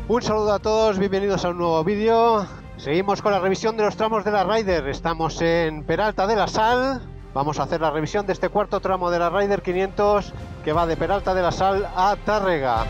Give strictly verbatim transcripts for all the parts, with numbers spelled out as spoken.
Un saludo a todos, bienvenidos a un nuevo vídeo. Seguimos con la revisión de los tramos de la Raider. Estamos en Peralta de la Sal. Vamos a hacer la revisión de este cuarto tramo de la Raider quinientos que va de Peralta de la Sal a Tárrega.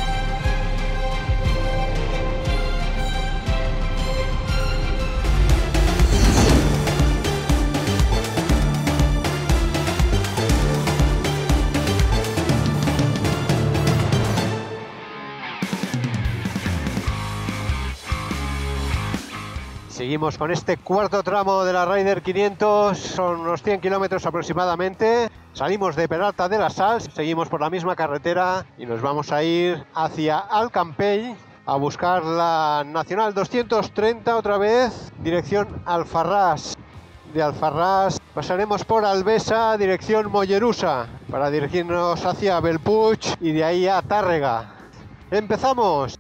Seguimos con este cuarto tramo de la Raider quinientos, son unos cien kilómetros aproximadamente. Salimos de Peralta de la Sal, seguimos por la misma carretera y nos vamos a ir hacia Alcampell a buscar la Nacional doscientos treinta otra vez, dirección Alfarrás. De Alfarrás pasaremos por Albesa, dirección Mollerusa, para dirigirnos hacia Bellpuig y de ahí a Tárrega. ¡Empezamos!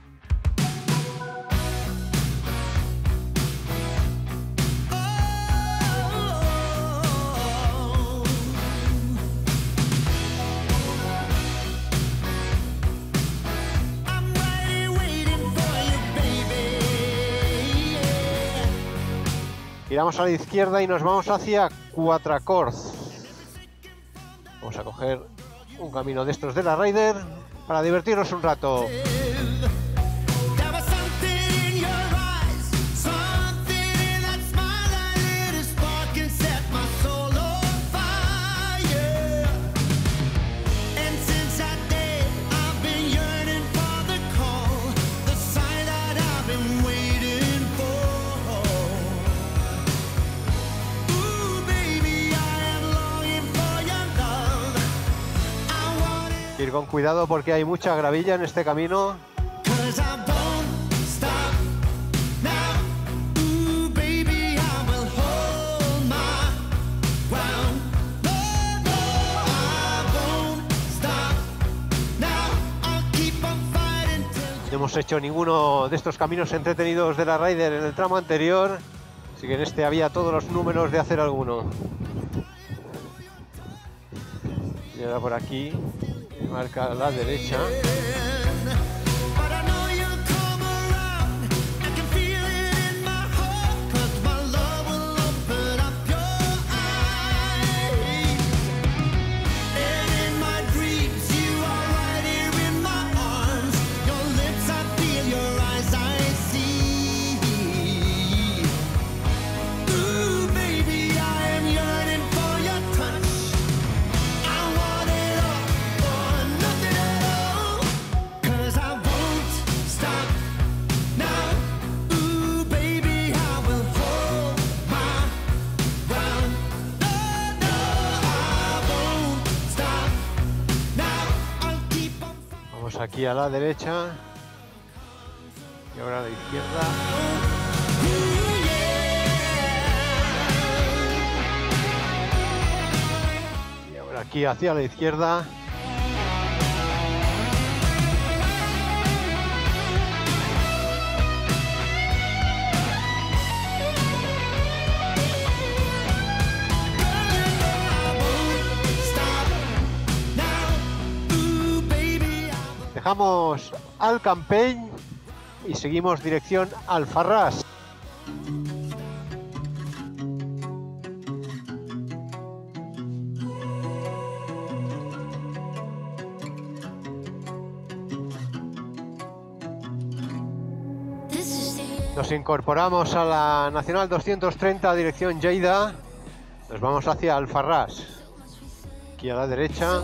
Giramos a la izquierda y nos vamos hacia Quatrecorts. Vamos a coger un camino de estos de la Raider para divertirnos un rato. Ir con cuidado porque hay mucha gravilla en este camino. No hemos hecho ninguno de estos caminos entretenidos de la Raider en el tramo anterior, así que en este había todos los números de hacer alguno. Y ahora por aquí marca a la derecha. Aquí a la derecha y ahora a la izquierda. Y ahora aquí hacia la izquierda. Dejamos Alcampell y seguimos dirección Alfarrás. Nos incorporamos a la Nacional doscientos treinta dirección Lleida. Nos vamos hacia Alfarrás. Aquí a la derecha.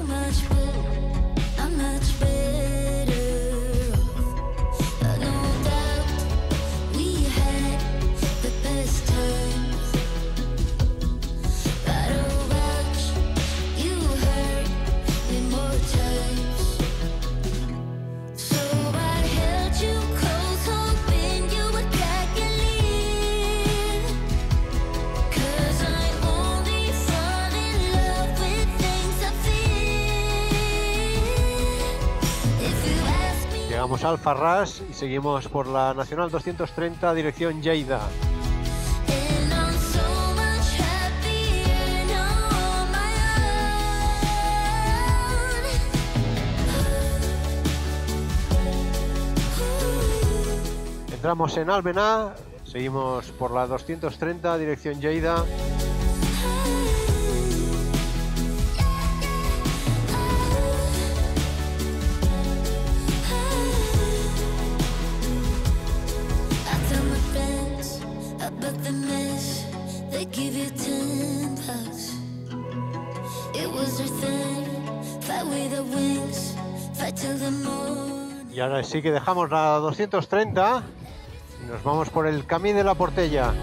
Llegamos a Alfarrás y seguimos por la Nacional doscientos treinta dirección Lleida. Entramos en Almená, seguimos por la doscientos treinta, dirección Lleida. Y ahora sí que dejamos la doscientos treinta y nos vamos por el Camí de la Portella.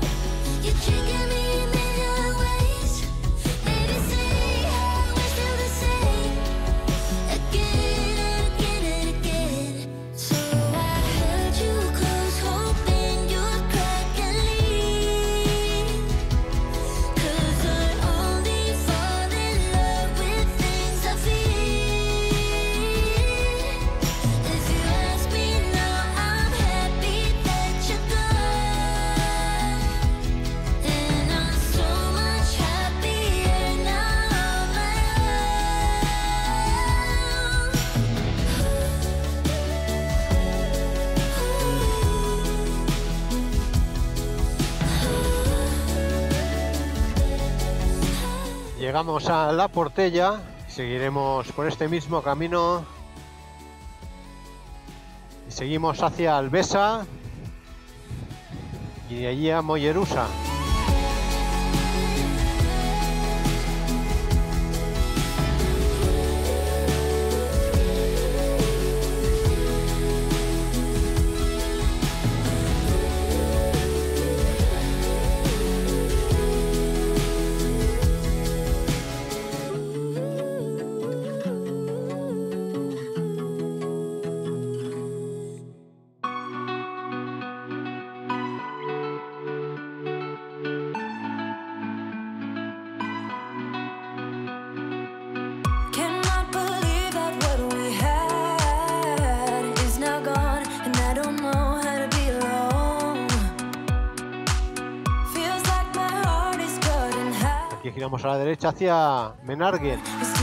Llegamos a La Portella, seguiremos por este mismo camino y seguimos hacia Albesa y de allí a Mollerusa. Aquí giramos a la derecha hacia Menarguén.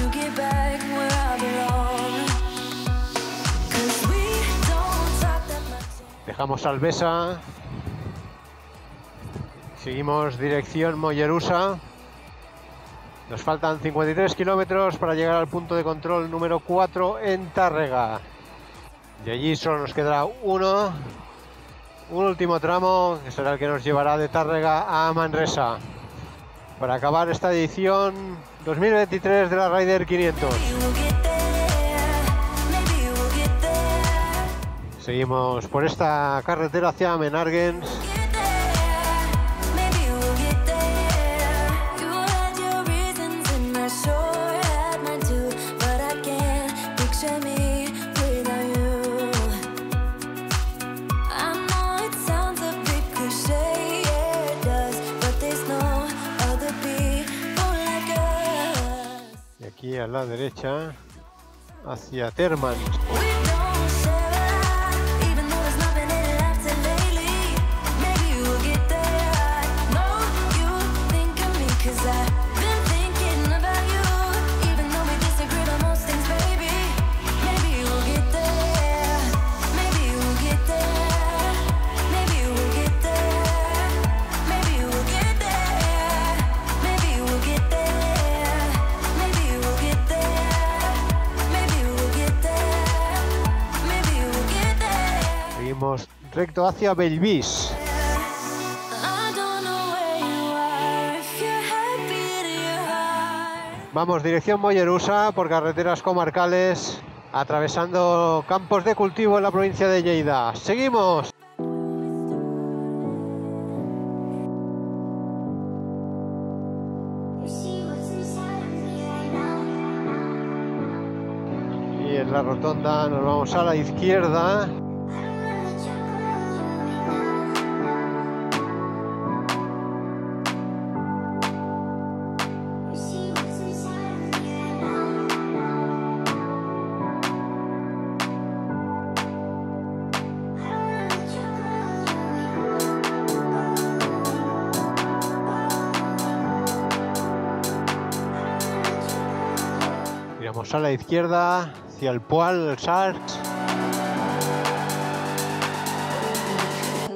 Dejamos Albesa. Seguimos dirección Mollerusa. Nos faltan cincuenta y tres kilómetros para llegar al punto de control número cuatro en Tárrega. De allí solo nos quedará uno. Un último tramo que será el que nos llevará de Tárrega a Manresa. Para acabar esta edición dos mil veintitrés de la Raider quinientos. Seguimos por esta carretera hacia Menarguén. Aquí a la derecha hacia Terman. Recto hacia Bellvís. Vamos dirección Mollerusa por carreteras comarcales, atravesando campos de cultivo en la provincia de Lleida. ¡Seguimos! Y en la rotonda nos vamos a la izquierda. A la izquierda hacia el Poal, el Sars.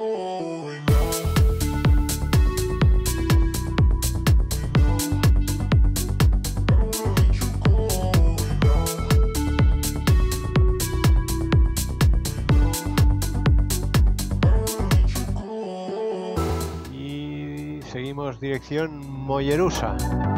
iremos dirección Mollerusa.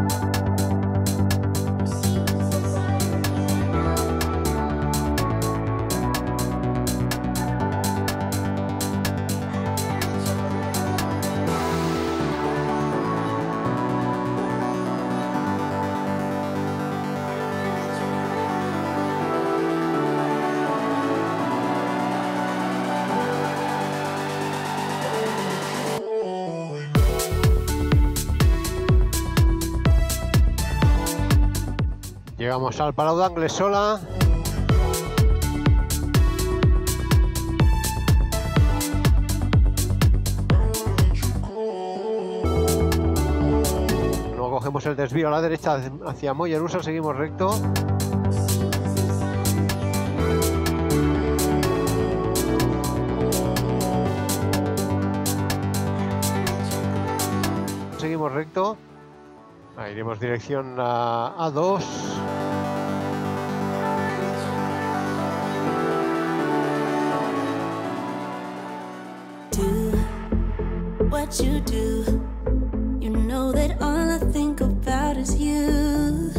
Llegamos al Palau d'Anglesola. Luego cogemos el desvío a la derecha hacia Mollerusa, seguimos recto. Seguimos recto. Ahí iremos dirección a A dos. What you do, you know that all I think about is you.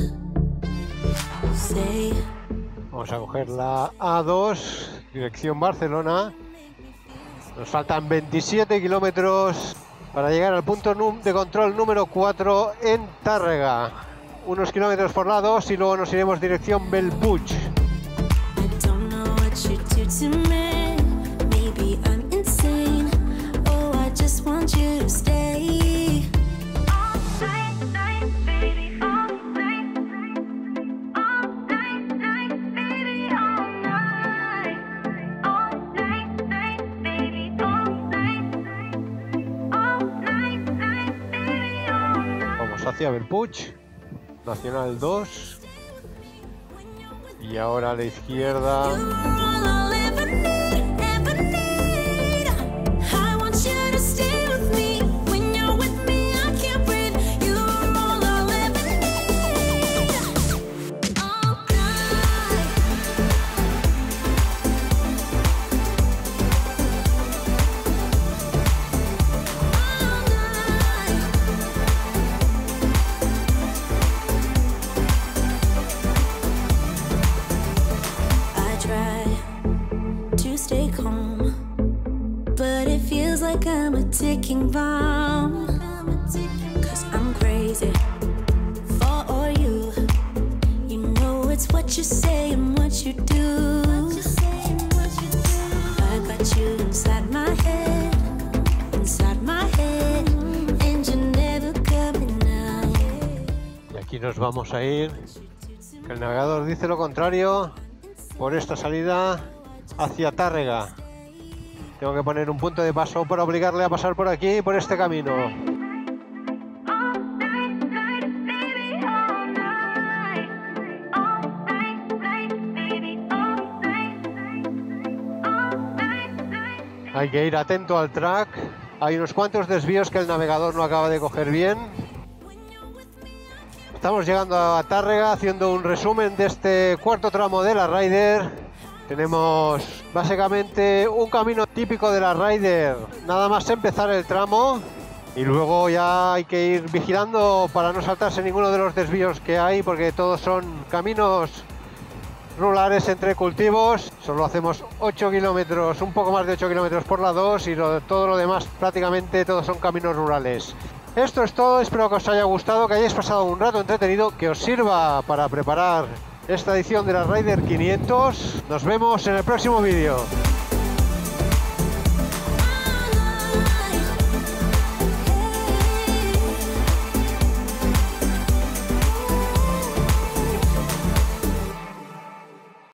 Say. Vamos a coger la A dos, dirección Barcelona. Nos faltan veintisiete kilómetros para llegar al punto de control número cuatro en Tàrrega. Unos kilómetros por la dos y luego nos iremos dirección Bellpuig. I don't know what you do to me. Maybe I'm insane. Oh, I just want you to stay. All night, night, baby, all night. All night, night, baby, all night. All night, night, baby, all night. All night, night, baby, all night. Vamos hacia Bellpuig, Nacional dos. Y ahora a la izquierda. I'm a ticking bomb, 'cause I'm crazy for all you. You know it's what you say and what you do. I got you inside my head, inside my head, and you're never coming out. Y aquí nos vamos a ir, que el navegador dice lo contrario, por esta salida hacia Tàrrega. Tengo que poner un punto de paso para obligarle a pasar por aquí, por este camino. Hay que ir atento al track. Hay unos cuantos desvíos que el navegador no acaba de coger bien. Estamos llegando a Tàrrega, haciendo un resumen de este cuarto tramo de la Ryder. Tenemos básicamente un camino típico de la Ryder, nada más empezar el tramo, y luego ya hay que ir vigilando para no saltarse ninguno de los desvíos que hay, porque todos son caminos rurales entre cultivos. Solo hacemos ocho kilómetros, un poco más de ocho kilómetros por la dos, y lo, todo lo demás prácticamente todos son caminos rurales. Esto es todo, espero que os haya gustado, que hayáis pasado un rato entretenido, que os sirva para preparar esta edición de la Ryder quinientos. Nos vemos en el próximo vídeo.